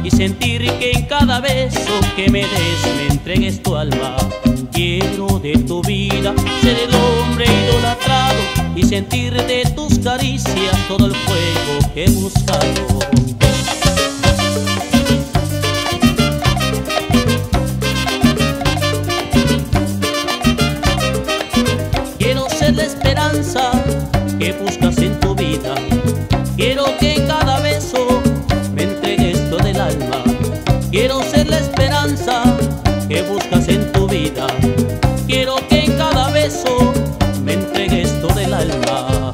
y sentir que en cada beso que me des me entregues tu alma. Quiero de tu vida ser el hombre idolatrado y sentir de tus caricias todo el fuego que he buscado. Quiero ser la esperanza que buscas en tu vida. Quiero que en cada beso me entregues todo el alma. Quiero ser la esperanza que buscas en tu vida. Quiero que en cada beso me entregues todo el alma.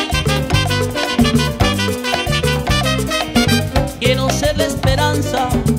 Quiero ser la esperanza